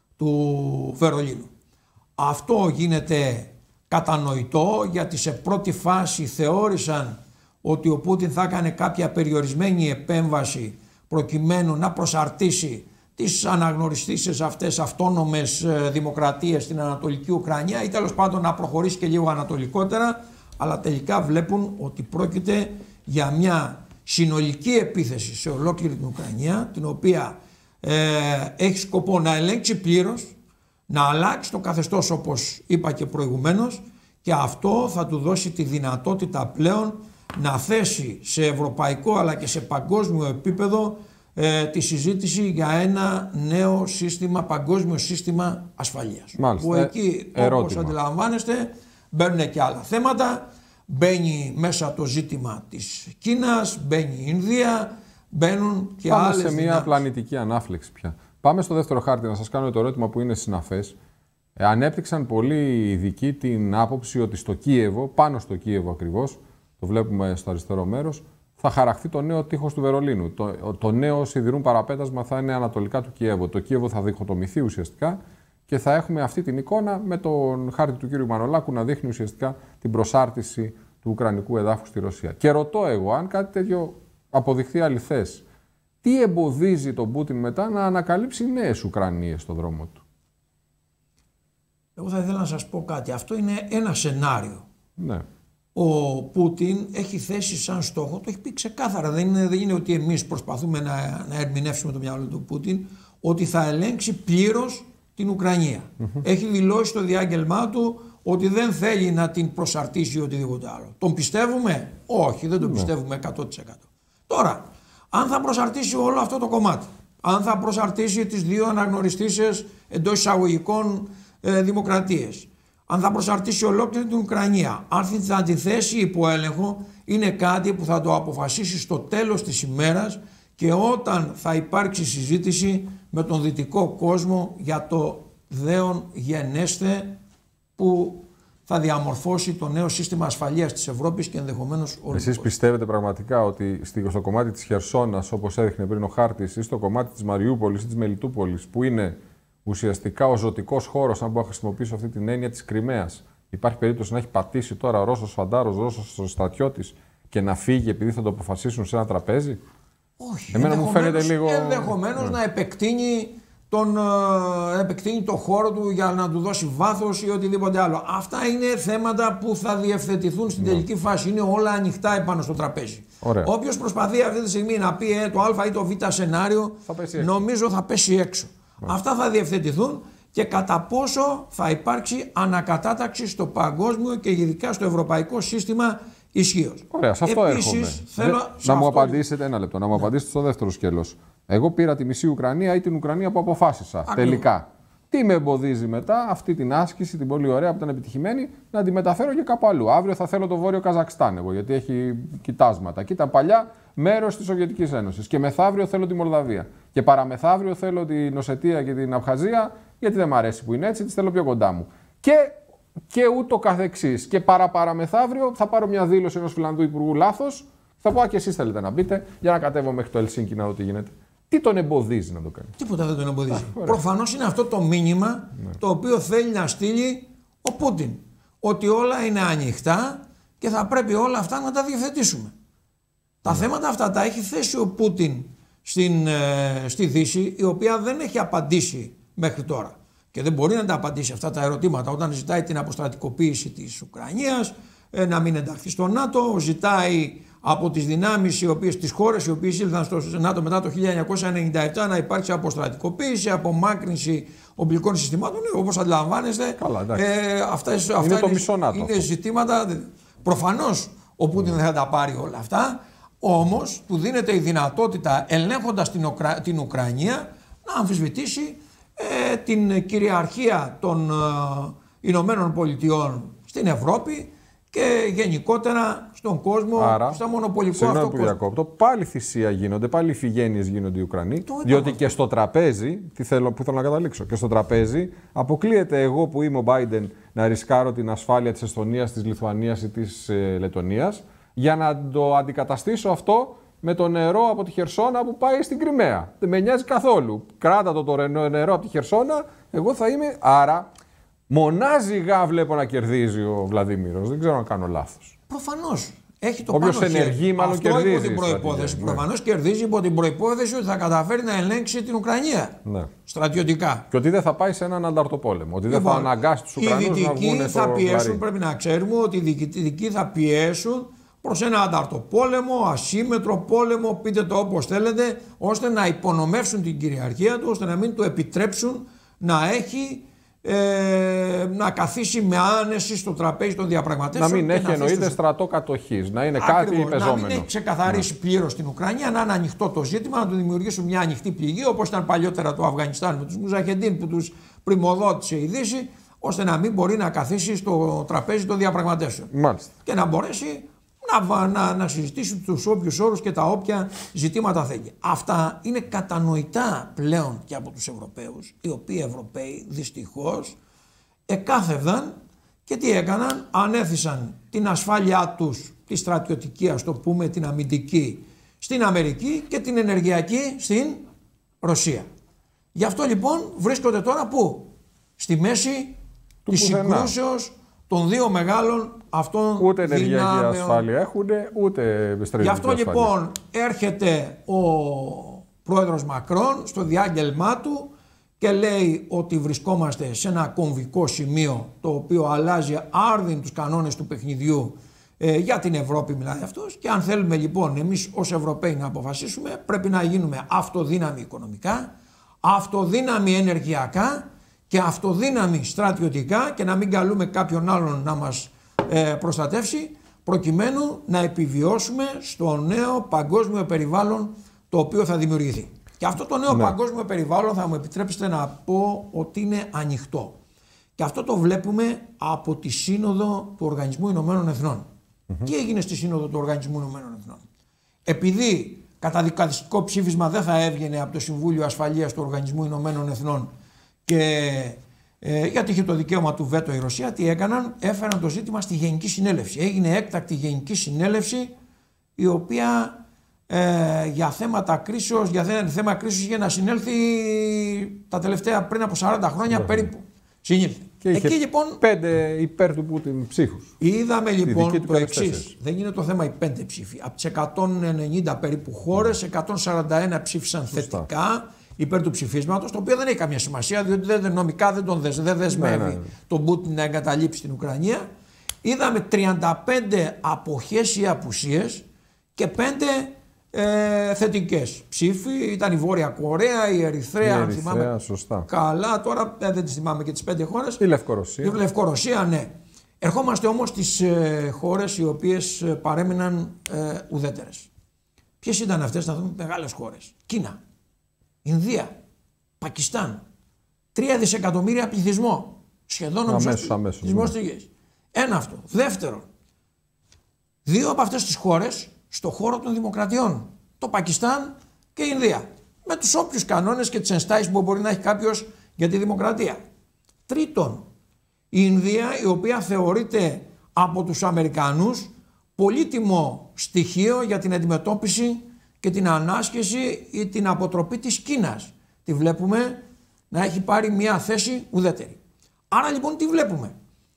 του Βερολίνου. Αυτό γίνεται κατανοητό, γιατί σε πρώτη φάση θεώρησαν ότι ο Πούτιν θα έκανε κάποια περιορισμένη επέμβαση προκειμένου να προσαρτήσει τις αναγνωριστήσεις αυτές αυτόνομες δημοκρατίες στην Ανατολική Ουκρανία ή τέλος πάντων να προχωρήσει και λίγο ανατολικότερα, αλλά τελικά βλέπουν ότι πρόκειται για μια συνολική επίθεση σε ολόκληρη την Ουκρανία, την οποία ε, έχει σκοπό να ελέγξει πλήρως, να αλλάξει το καθεστώς όπως είπα και προηγουμένως, και αυτό θα του δώσει τη δυνατότητα πλέον να θέσει σε ευρωπαϊκό αλλά και σε παγκόσμιο επίπεδο ε, τη συζήτηση για ένα νέο σύστημα, παγκόσμιο σύστημα ασφαλείας.
Μάλιστα.
Που εκεί, ερώτημα. όπως αντιλαμβάνεστε, μπαίνουν και άλλα θέματα. Μπαίνει μέσα το ζήτημα της Κίνας, μπαίνει η Ινδία, μπαίνουν και
Πάμε
άλλες
σε μια
δυνάμεις.
πλανητική ανάφλεξη πια. Πάμε στο δεύτερο χάρτη να σας κάνω το ερώτημα που είναι συναφές. Ε, ανέπτυξαν πολλοί ειδικοί την άποψη ότι στο Κίεβο, πάνω στο Κίεβο ακριβώς, το βλέπουμε στο αριστερό μέρος, θα χαραχθεί το νέο τείχος του Βερολίνου. Το, το νέο σιδηρούν παραπέτασμα θα είναι ανατολικά του Κιέβου. Το Κίεβο θα διχοτομηθεί ουσιαστικά και θα έχουμε αυτή την εικόνα με τον χάρτη του κύριου Μανολάκου να δείχνει ουσιαστικά την προσάρτηση του ουκρανικού εδάφους στη Ρωσία. Και ρωτώ εγώ, αν κάτι τέτοιο αποδειχθεί αληθές, τι εμποδίζει τον Πούτιν μετά να ανακαλύψει νέες Ουκρανίες στον δρόμο του?
Εγώ θα ήθελα να σας πω κάτι. Αυτό είναι ένα σενάριο.
Ναι.
Ο Πούτιν έχει θέσει σαν στόχο, το έχει πει ξεκάθαρα, δεν είναι, δεν είναι ότι εμείς προσπαθούμε να, να ερμηνεύσουμε το μυαλό του Πούτιν, ότι θα ελέγξει πλήρως την Ουκρανία. Mm-hmm. Έχει δηλώσει στο διάγγελμά του ότι δεν θέλει να την προσαρτήσει ή οτιδήποτε άλλο. Τον πιστεύουμε? Όχι, δεν τον mm-hmm. πιστεύουμε εκατό τοις εκατό. Τώρα, αν θα προσαρτήσει όλο αυτό το κομμάτι, αν θα προσαρτήσει τις δύο αναγνωριστήσεις εντός εισαγωγικών ε, δημοκρατίες, αν θα προσαρτήσει ολόκληρη την Ουκρανία, αν θα τη θέσει υπό έλεγχο, είναι κάτι που θα το αποφασίσει στο τέλος της ημέρας και όταν θα υπάρξει συζήτηση με τον δυτικό κόσμο για το δέον γενέστε που θα διαμορφώσει το νέο σύστημα ασφαλείας της Ευρώπης και ενδεχομένως όλου.
Εσείς πιστεύετε πραγματικά ότι στο κομμάτι της Χερσόνας, όπως έδειχνε πριν ο χάρτης, ή στο κομμάτι της Μαριούπολης ή της Μελιτούπολης, που είναι ουσιαστικά ο ζωτικός χώρος, αν μπορώ να χρησιμοποιήσω αυτή την έννοια, της Κριμαίας, υπάρχει περίπτωση να έχει πατήσει τώρα Ρώσος φαντάρος, Ρώσος στρατιώτης και να φύγει επειδή θα το αποφασίσουν σε ένα τραπέζι?
Όχι.
Εμένα μου φαίνεται λίγο.
Ενδεχομένως ναι. να επεκτείνει τον, ε, επεκτείνει το χώρο του για να του δώσει βάθος ή οτιδήποτε άλλο. Αυτά είναι θέματα που θα διευθετηθούν στην ναι. τελική φάση. Είναι όλα ανοιχτά επάνω στο τραπέζι. Όποιος προσπαθεί αυτή τη στιγμή να πει ε, το Α ή το Β σενάριο, θα νομίζω θα πέσει έξω. Ναι. Αυτά θα διευθετηθούν και κατά πόσο θα υπάρξει ανακατάταξη στο παγκόσμιο και ειδικά στο ευρωπαϊκό σύστημα ισχύως.
Ωραία, σε αυτό
Επίσης,
έρχομαι.
Θέλω,
Δε,
σε
να μου
αυτό...
απαντήσετε ένα λεπτό, να μου ναι. απαντήσετε στο δεύτερο σκέλος. Εγώ πήρα τη μισή Ουκρανία ή την Ουκρανία που αποφάσισα. Ακριβώς. Τελικά. Τι με εμποδίζει μετά αυτή την άσκηση, την πολύ ωραία που ήταν επιτυχημένη, να τη μεταφέρω και κάπου αλλού? Αύριο θα θέλω το Βόρειο Καζακστάν εγώ, γιατί έχει κοιτάσματα. Και ήταν παλιά μέρος της Σοβιετικής Ένωσης. Και μεθαύριο θέλω τη Μολδαβία. Και παραμεθαύριο θέλω την Οσετία και την Абχαζία, γιατί δεν μ' αρέσει που είναι έτσι, τις θέλω πιο κοντά μου. Και, και ούτω καθεξής. Και παραπαραμεθαύριο θα πάρω μια δήλωση ενός Φιλανδού υπουργού λάθος. Θα πω, α, και εσείς θέλετε να μπείτε, για να κατέβω μέχρι το Ελσίνκι να δω τι γίνεται. Τι τον εμποδίζει να το κάνει?
Τίποτα δεν τον εμποδίζει. Προφανώς είναι αυτό το μήνυμα ναι. το οποίο θέλει να στείλει ο Πούτιν. Ότι όλα είναι ανοιχτά και θα πρέπει όλα αυτά να τα διευθετήσουμε. Τα ναι. θέματα αυτά τα έχει θέσει ο Πούτιν στην, ε, στη Δύση, η οποία δεν έχει απαντήσει μέχρι τώρα. Και δεν μπορεί να τα απαντήσει αυτά τα ερωτήματα όταν ζητάει την αποστρατικοποίηση της Ουκρανίας, ε, να μην ενταχθεί στο ΝΑΤΟ, ζητάει από τις δυνάμεις, οι οποίες, τις χώρες οι οποίες ήλθαν στο ΝΑΤΟ μετά το χίλια εννιακόσια ενενήντα επτά να υπάρξει αποστρατικοποίηση, απομάκρυνση οπλικών συστημάτων. Ναι, όπως αντιλαμβάνεστε,
Καλά,
ε, αυτές,
είναι,
αυτά
το
είναι,
μισό ΝΑΤΟ,
είναι ζητήματα. Προφανώς ο Πούτιν mm. δεν θα τα πάρει όλα αυτά, όμως του δίνεται η δυνατότητα, ελέγχοντας την, Ουκρα... την Ουκρανία, να αμφισβητήσει ε, την κυριαρχία των ε, Ηνωμένων Πολιτειών στην Ευρώπη και γενικότερα στον κόσμο,
άρα,
στα μονοπολικό αυτό κόσμο.
Διακόπτω, πάλι θυσία γίνονται, πάλι ηφηγένειες γίνονται οι Ουκρανοί, διότι και στο τραπέζι, τι θέλω, που θέλω να καταλήξω, και στο τραπέζι αποκλείεται εγώ που είμαι ο Biden να ρισκάρω την ασφάλεια της Εστονίας, της Λιθουανίας ή της ε, Λετονίας για να το αντικαταστήσω αυτό με το νερό από τη Χερσόνα που πάει στην Κριμαία. Δεν με νοιάζει καθόλου. Κράτα το, το νερό από τη Χερσόνα, εγώ θα είμαι. Άρα, μονάζιγα βλέπω να κερδίζει ο Βλαδίμηρος. Δεν ξέρω αν κάνω λάθος.
Προφανώς. Έχει το
Όποιος
πάνω
ενεργεί, μάλλον
αυτό
κερδίζει.
Υπό την προϋπόθεση. Προφανώς κερδίζει υπό την προϋπόθεση ότι θα καταφέρει να ελέγξει την Ουκρανία.
Ναι.
Στρατιωτικά.
Και ότι δεν θα πάει σε έναν ανταρτοπόλεμο. Ότι δεν λοιπόν, θα αναγκάσει τους Ουκρανούς να βγουν στο
θα πιέσουν,
βαρύ.
Πρέπει να ξέρουμε ότι οι δυτικοί θα πιέσουν προς ένα ανταρτοπόλεμο, ασύμετρο πόλεμο, πείτε το όπως θέλετε, ώστε να υπονομεύσουν την κυριαρχία του, ώστε να μην του επιτρέψουν να έχει, ε, να καθίσει με άνεση στο τραπέζι των διαπραγματεύσεων.
Να μην έχει εννοείται
στους...
στρατό κατοχής, να είναι
Ακριβώς,
κάτι πεζόμενο.
Να μην έχει ξεκαθαρίσει ναι. πλήρως την Ουκρανία, να είναι ανοιχτό το ζήτημα, να του δημιουργήσουν μια ανοιχτή πληγή, όπως ήταν παλιότερα το Αφγανιστάν με τους Μουζαχεντίν που τους πρημοδότησε η Δύση, ώστε να μην μπορεί να καθίσει στο τραπέζι των διαπραγματεύσεων.
Μάλιστα.
Και να μπορέσει Να, να, να συζητήσουν τους όποιους όρους και τα όποια ζητήματα θέλει. Αυτά είναι κατανοητά πλέον και από τους Ευρωπαίους, οι οποίοι Ευρωπαίοι δυστυχώς εκάθευδαν και τι έκαναν, ανέθισαν την ασφάλειά τους, τη στρατιωτική ας το πούμε, την αμυντική στην Αμερική και την ενεργειακή στην Ρωσία. Γι' αυτό λοιπόν βρίσκονται τώρα πού? Στη μέση του της συγκρούσεως των δύο μεγάλων αυτών
ούτε ενεργειακή
δυνάμεων.
ασφάλεια έχουν, ούτε στρατιωτική
Γι' αυτό
ασφάλεια.
Λοιπόν έρχεται ο πρόεδρος Μακρόν στο διάγγελμά του και λέει ότι βρισκόμαστε σε ένα κομβικό σημείο το οποίο αλλάζει άρδιν τους κανόνες του παιχνιδιού ε, για την Ευρώπη μιλάει αυτός, και αν θέλουμε λοιπόν εμείς ως Ευρωπαίοι να αποφασίσουμε πρέπει να γίνουμε αυτοδύναμοι οικονομικά, αυτοδύναμοι ενεργειακά και αυτοδύναμοι στρατιωτικά και να μην καλούμε κάποιον άλλον να μας ε, προστατεύσει προκειμένου να επιβιώσουμε στο νέο παγκόσμιο περιβάλλον το οποίο θα δημιουργηθεί. Και αυτό το νέο ναι. παγκόσμιο περιβάλλον θα μου επιτρέψετε να πω ότι είναι ανοιχτό. Και αυτό το βλέπουμε από τη Σύνοδο του Οργανισμού Ηνωμένων Εθνών. Mm-hmm. Τι έγινε στη Σύνοδο του Οργανισμού Ηνωμένων Εθνών? Επειδή καταδικαστικό ψήφισμα δεν θα έβγαινε από το Συμβούλιο Ασφαλείας του Οργανισμού Ηνωμένων Εθνών και ε, γιατί είχε το δικαίωμα του βέτο η Ρωσία, τι έκαναν? Έφεραν το ζήτημα στη Γενική Συνέλευση. Έγινε έκτακτη Γενική Συνέλευση η οποία ε, για θέματα κρίσεως, για θέμα κρίσεως είχε να συνέλθει τα τελευταία πριν από σαράντα χρόνια yeah. περίπου. Συνήλθε.
Και είχε
εκεί λοιπόν
πέντε υπέρ του Πούτιν ψήφους.
Είδαμε λοιπόν το εξής. Δεν είναι το θέμα οι πέντε ψήφοι. Από τις εκατόν ενενήντα περίπου χώρες, εκατόν σαράντα ένα ψήφισαν Σωστά. θετικά υπέρ του ψηφίσματος, το οποίο δεν έχει καμία σημασία, διότι δεν, νομικά δεν τον δεσ, δεν δεσμεύει ναι, ναι, ναι. τον Πούτιν να εγκαταλείψει την Ουκρανία. Είδαμε τριάντα πέντε αποχές ή απουσίες και πέντε ε, θετικές ψήφοι. Ήταν η Βόρεια Κορέα, η Ερυθρέα, αν θυμάμαι
σωστά. καλά.
Τώρα ε, δεν τις θυμάμαι και τις πέντε χώρες.
Η Λευκορωσία.
Η Λευκορωσία, ναι. Ερχόμαστε όμως στις ε, χώρες οι οποίες ε, παρέμειναν ε, ουδέτερες. Ποιες ήταν αυτές? Να δούμε μεγάλες χώρες. Κίνα, Ινδία, Πακιστάν, τρία δισεκατομμύρια πληθυσμό. Σχεδόν ο πληθυσμός της γης. Ένα αυτό. Δεύτερον, δύο από αυτές τις χώρες στο χώρο των δημοκρατιών. Το Πακιστάν και η Ινδία. Με τους όποιους κανόνες και τις ενστάσεις που μπορεί να έχει κάποιος για τη δημοκρατία. Τρίτον, η Ινδία, η οποία θεωρείται από τους Αμερικανούς πολύτιμο στοιχείο για την αντιμετώπιση και την ανάσχεση ή την αποτροπή της Κίνας. Τη βλέπουμε να έχει πάρει μια θέση ουδέτερη. Άρα λοιπόν τι βλέπουμε?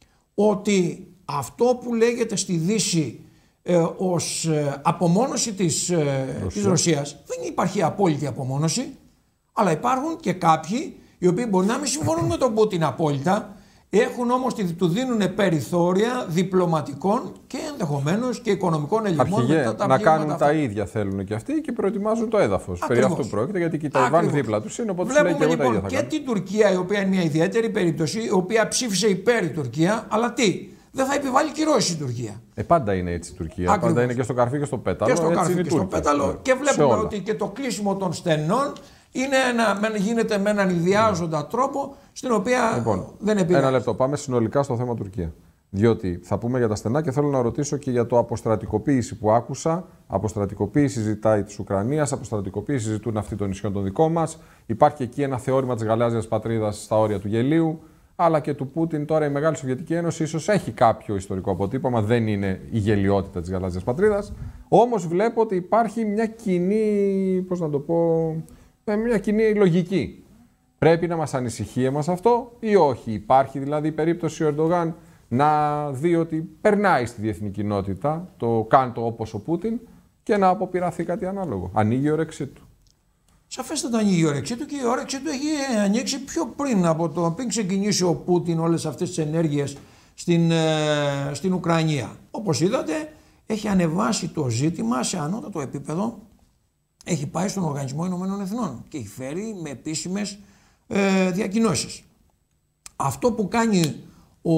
Ότι αυτό που λέγεται στη Δύση ε, ως ε, απομόνωση της, ε, Ρωσία. της Ρωσίας, δεν υπάρχει απόλυτη απομόνωση, αλλά υπάρχουν και κάποιοι οι οποίοι μπορεί να μην συμφωνούν με τον Πούτιν απόλυτα, έχουν όμως, του δίνουν περιθώρια διπλωματικών και ενδεχομένως και οικονομικών ελλημών.
Αρχηγέ, τα να κάνουν αυτά. Τα ίδια θέλουν και αυτοί και προετοιμάζουν το έδαφος. Περί αυτού πρόκειται, γιατί και η Ταϊβάν δίπλα τους είναι, οπότε
βλέπουμε
λέει και
λοιπόν
εγώ τα ίδια θα
και την Τουρκία, η οποία είναι μια ιδιαίτερη περίπτωση, η οποία ψήφισε υπέρ η Τουρκία, αλλά τι, δεν θα επιβάλλει κυρώσεις η Τουρκία.
Ε, πάντα είναι έτσι η Τουρκία.
Ακριβώς.
Πάντα είναι και στο καρφί και στο πέταλο.
Και στο
έτσι
καρφί
είναι
και στο πέταλο. Και βλέπουμε ότι και το κλείσιμο των στενών είναι ένα, γίνεται με έναν ιδιάζοντα τρόπο, στην οποία
λοιπόν,
δεν επηρεάζει.
Ένα λεπτό. Πάμε συνολικά στο θέμα Τουρκία. Διότι θα πούμε για τα στενά και θέλω να ρωτήσω και για το αποστρατικοποίηση που άκουσα. Αποστρατικοποίηση ζητάει τη Ουκρανία, αποστρατικοποίηση ζητούν αυτοί των νησιών των δικών μας. Υπάρχει εκεί ένα θεώρημα της γαλάζιας πατρίδας στα όρια του γελίου. Αλλά και του Πούτιν. Τώρα η Μεγάλη Σοβιετική Ένωση ίσως έχει κάποιο ιστορικό αποτύπωμα, δεν είναι η γελιότητα της γαλάζιας πατρίδας. Όμως βλέπω ότι υπάρχει μια κοινή, πώς να το πω, μια κοινή λογική. Πρέπει να μας ανησυχεί εμάς αυτό ή όχι? Υπάρχει δηλαδή περίπτωση ο Ερντογάν να δει ότι περνάει στη διεθνή κοινότητα, το κάνει το όπως ο Πούτιν και να αποπειραθεί κάτι ανάλογο? Ανοίγει η όρεξή του.
Σαφέστατα ανοίγει η όρεξή του και η όρεξή του έχει ανοίξει πιο πριν από το πριν ξεκινήσει ο Πούτιν όλες αυτές τις ενέργειες στην, ε, στην Ουκρανία. Όπως είδατε, έχει ανεβάσει το ζήτημα σε ανώτατο επίπεδο, έχει πάει στον Οργανισμό Ηνωμένων Εθνών και έχει φέρει με επίσημες ε, διακοινώσεις. Αυτό που κάνει ο,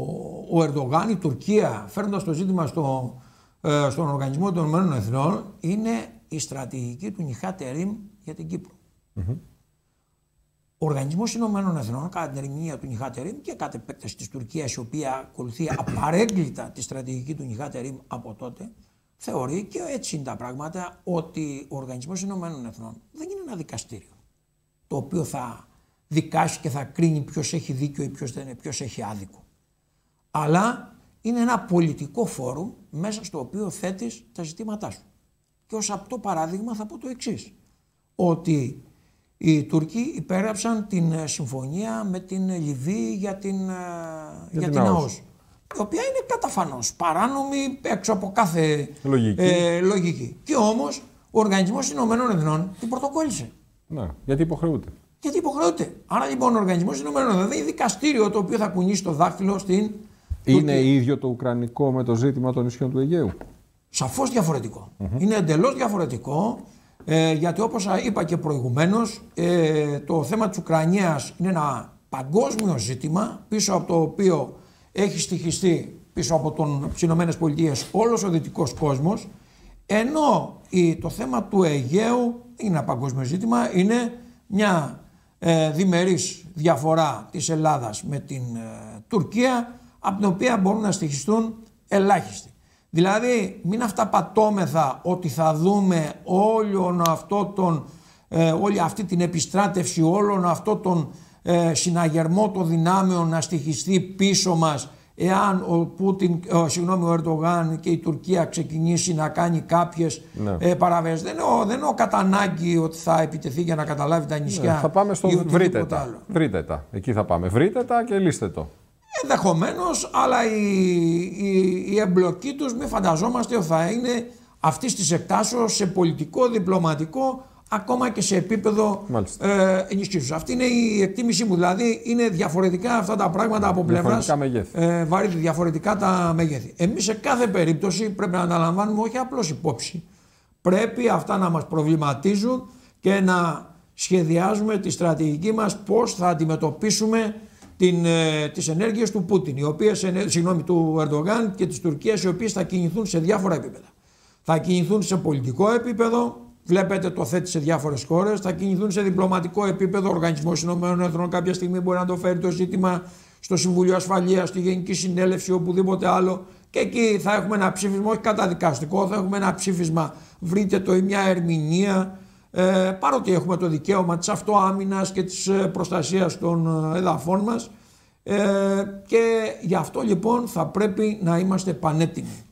ο Ερντογάν, η Τουρκία, φέρνοντας το ζήτημα στο, ε, στον Οργανισμό των Ηνωμένων Εθνών, είναι η στρατηγική του Νιχάτε για την Κύπρο. Mm-hmm. Ο Οργανισμός Ηνωμένων Εθνών, κατά την ερμηνεία του Νιχάτε και κατά επέκταση της Τουρκίας, η οποία ακολουθεί απαρέγκλιτα τη στρατηγική του Νιχάτε από τότε, θεωρεί, και έτσι είναι τα πράγματα, ότι ο Οργανισμός Ηνωμένων Εθνών δεν είναι ένα δικαστήριο το οποίο θα δικάσει και θα κρίνει ποιος έχει δίκιο ή ποιος δεν είναι, ποιος έχει άδικο. Αλλά είναι ένα πολιτικό φόρουμ μέσα στο οποίο θέτεις τα ζητήματά σου. Και ως αυτό παράδειγμα θα πω το εξής, ότι οι Τούρκοι υπέγραψαν την συμφωνία με την Λιβύη για την, για για την ΑΟΣ, η οποία είναι καταφανώς παράνομη έξω από κάθε
λογική.
Ε, λογική. Και όμως ο Οργανισμός Ηνωμένων Εθνών την πρωτοκόλλησε.
Ναι, γιατί υποχρεούται.
Γιατί υποχρεούται. Άρα λοιπόν ο Οργανισμός Ηνωμένων Εθνών δεν είναι δικαστήριο το οποίο θα κουνήσει το δάχτυλο στην.
Είναι Τουρκία. Ίδιο το ουκρανικό με το ζήτημα των νησιών του Αιγαίου?
Σαφώς διαφορετικό. Mm-hmm. Είναι εντελώς διαφορετικό. Ε, γιατί όπως είπα και προηγουμένως, ε, το θέμα της Ουκρανίας είναι ένα παγκόσμιο ζήτημα, πίσω από το οποίο έχει στοιχιστεί, πίσω από τον Ηνωμένες Πολιτείες, όλος ο δυτικός κόσμος, ενώ η, το θέμα του Αιγαίου είναι ένα παγκόσμιο ζήτημα, είναι μια ε, διμερής διαφορά της Ελλάδας με την ε, Τουρκία, από την οποία μπορούν να στοιχιστούν ελάχιστοι. Δηλαδή μην αυταπατώμεθα ότι θα δούμε όλο αυτό τον, ε, όλη αυτή την επιστράτευση, όλον αυτό τον ε, συναγερμό των δυνάμεων να στοιχιστεί πίσω μας εάν ο, Πούτιν, ε, συγγνώμη, ο Ερντογάν και η Τουρκία ξεκινήσει να κάνει κάποιες ναι. ε, παραβέσεις. Δεν εννοώ, δεν εννοώ κατά ανάγκη ότι θα επιτεθεί για να καταλάβει τα νησιά.
Ναι, θα πάμε στο βρείτε τα. Βρείτε τα. Εκεί θα πάμε. Βρείτε τα και λύστε το.
Ενδεχομένως, αλλά η, η, η εμπλοκή τους μην φανταζόμαστε ότι θα είναι αυτής της εκτάσεως σε πολιτικό, διπλωματικό, ακόμα και σε επίπεδο ε, ενισχύσεως. Αυτή είναι η εκτίμησή μου. Δηλαδή είναι διαφορετικά αυτά τα πράγματα από πλευράς ε, βαρύτητα, διαφορετικά τα μεγέθη. Εμείς σε κάθε περίπτωση πρέπει να αναλαμβάνουμε όχι απλώς υπόψη. Πρέπει αυτά να μας προβληματίζουν και να σχεδιάζουμε τη στρατηγική μας πώς θα αντιμετωπίσουμε την, ε, τις ενέργειες του Πούτιν, οι οποίες, συγγνώμη, του Ερντογάν και της Τουρκίας, οι οποίες θα κινηθούν σε διάφορα επίπεδα. Θα κινηθούν σε πολιτικό επίπεδο, βλέπετε το θέτει σε διάφορες χώρες, θα κινηθούν σε διπλωματικό επίπεδο, ο Οργανισμός Ηνωμένων Εθνών κάποια στιγμή μπορεί να το φέρει το ζήτημα στο Συμβούλιο Ασφαλείας, στη Γενική Συνέλευση, οπουδήποτε άλλο, και εκεί θα έχουμε ένα ψήφισμα, όχι καταδικαστικό, θα έχουμε ένα ψήφισμα, βρείτε το, ή μια ερμηνεία. Ε, παρότι έχουμε το δικαίωμα της αυτοάμυνας και της προστασίας των εδαφών μας, ε, και γι' αυτό λοιπόν θα πρέπει να είμαστε πανέτοιμοι.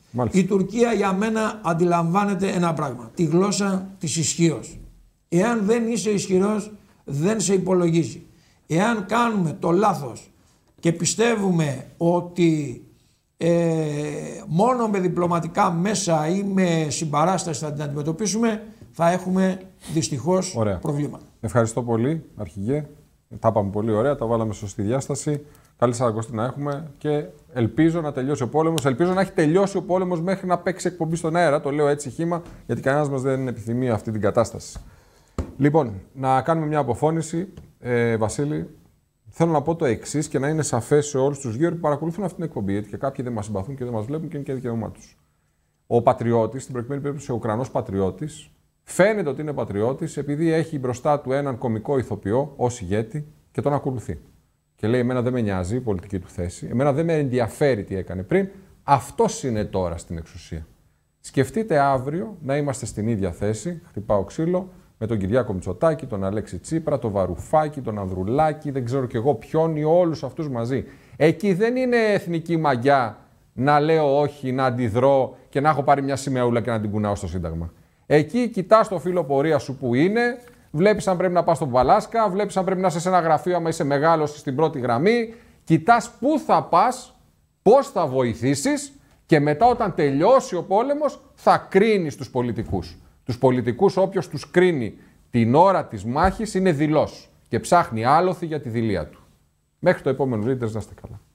Μάλιστα.
Η Τουρκία για μένα αντιλαμβάνεται ένα πράγμα. Τη γλώσσα της ισχύως. Εάν δεν είσαι ισχυρός, δεν σε υπολογίζει. Εάν κάνουμε το λάθος και πιστεύουμε ότι ε, μόνο με διπλωματικά μέσα ή με συμπαράσταση θα την αντιμετωπίσουμε, θα έχουμε δυστυχώς
ωραία.
προβλήματα.
Ευχαριστώ πολύ, Αρχηγέ. Τα είπαμε πολύ ωραία, τα βάλαμε σωστή διάσταση. Καλή Σαρακοστή να έχουμε και ελπίζω να τελειώσει ο πόλεμος. Ελπίζω να έχει τελειώσει ο πόλεμος μέχρι να παίξει εκπομπή στον αέρα. Το λέω έτσι χύμα, γιατί κανένας μας δεν επιθυμεί αυτή την κατάσταση. Λοιπόν, να κάνουμε μια αποφώνηση. Ε, Βασίλη, θέλω να πω το εξής και να είναι σαφές σε όλους τους γύρω που παρακολουθούν αυτή την εκπομπή. Γιατί και κάποιοι δεν μας συμπαθούν και δεν μας βλέπουν και είναι και δικαίωμά τους. Ο πατριώτης, στην προκειμένη περίπτωση ο Ουκρανός πατριώτης, φαίνεται ότι είναι πατριώτης επειδή έχει μπροστά του έναν κωμικό ηθοποιό ως ηγέτη και τον ακολουθεί. Και λέει: εμένα δεν με νοιάζει η πολιτική του θέση, εμένα δεν με ενδιαφέρει τι έκανε πριν. Αυτός είναι τώρα στην εξουσία. Σκεφτείτε αύριο να είμαστε στην ίδια θέση, χτυπάω ξύλο, με τον Κυριάκο Μητσοτάκη, τον Αλέξη Τσίπρα, τον Βαρουφάκη, τον Ανδρουλάκη, δεν ξέρω κι εγώ ποιον ή όλους αυτούς μαζί. Εκεί δεν είναι εθνική μαγιά να λέω όχι, να αντιδρώ και να έχω πάρει μια σημαίουλα και να την κουνάω στο Σύνταγμα. Εκεί κοιτάς το φύλλο πορεία σου που είναι, βλέπεις αν πρέπει να πας στον Παλάσκα, βλέπεις αν πρέπει να είσαι σε ένα γραφείο, άμα είσαι μεγάλος στην πρώτη γραμμή, κοιτάς πού θα πας, πώς θα βοηθήσεις και μετά όταν τελειώσει ο πόλεμος θα κρίνεις τους πολιτικούς. Τους πολιτικούς όποιος τους κρίνει την ώρα της μάχης είναι δειλός και ψάχνει άλοθη για τη δειλία του. Μέχρι το επόμενο Readers, να είστε καλά.